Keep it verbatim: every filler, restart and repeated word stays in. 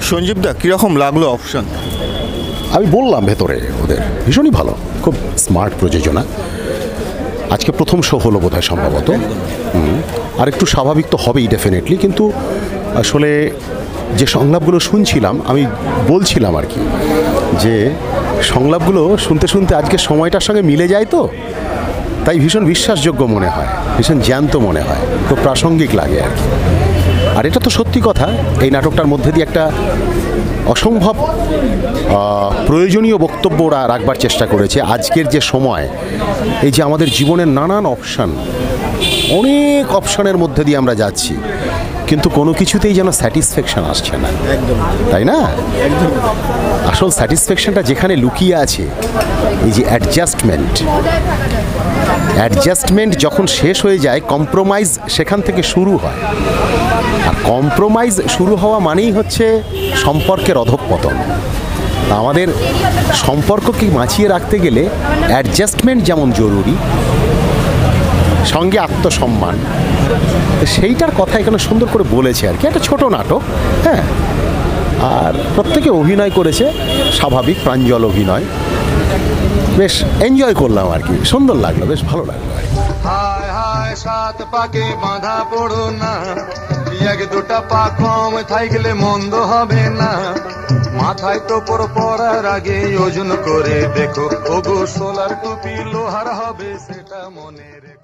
সঞ্জীব দা কীরকম লাগলো অপশন? আমি বললাম ভেতরে ওদের ভীষণই ভালো, খুব স্মার্ট প্রযোজনা। আজকে প্রথম শো হলো বোধহয় সম্ভবত, আর একটু স্বাভাবিক তো হবেই ডেফিনেটলি, কিন্তু আসলে যে সংলাপগুলো শুনছিলাম আমি বলছিলাম আর কি যে সংলাপগুলো শুনতে শুনতে আজকে সময়টার সঙ্গে মিলে যায়, তো তাই ভীষণ বিশ্বাসযোগ্য মনে হয়, ভীষণ জ্যান্ত মনে হয়, খুব প্রাসঙ্গিক লাগে আর কি। আর এটা তো সত্যি কথা, এই নাটকটার মধ্যে দিয়ে একটা অসম্ভব প্রয়োজনীয় বক্তব্য ওরা রাখবার চেষ্টা করেছে। আজকের যে সময়, এই যে আমাদের জীবনের নানান অপশান, অনেক অপশানের মধ্যে দিয়ে আমরা যাচ্ছি, কিন্তু কোনো কিছুতেই যেন স্যাটিসফ্যাকশন আসছে না, তাই না? একদম আসল স্যাটিসফ্যাকশনটা যেখানে লুকিয়ে আছে, এই যে অ্যাডজাস্টমেন্ট অ্যাডজাস্টমেন্ট যখন শেষ হয়ে যায়, কম্প্রোমাইজ সেখান থেকে শুরু হয়। আর কম্প্রোমাইজ শুরু হওয়া মানেই হচ্ছে সম্পর্কের অধঃপতন। আমাদের সম্পর্ককে বাঁচিয়ে রাখতে গেলে অ্যাডজাস্টমেন্ট যেমন জরুরি, সঙ্গে আত্মসম্মান, সেইটার কথা এখানে সুন্দর করে বলেছে আর কি। একটা ছোট নাটক, হ্যাঁ, আর প্রত্যেকে অভিনয় করেছে, স্বাভাবিক প্রাঞ্জল অভিনয়, বেশ এনজয় করলাম আর কি, সুন্দর লাগলো, বেশ ভালো লাগলো আর কি। হায় হায় সাত পাকে বাঁধা পড়ো না, এক দুটা পা কম থাকলে মন্দ হবে না, মাথায় টোপর পরার আগে ওজন করে দেখো, ওগো সোলার টুপি লোহার হবে সেটা মনে রেখো।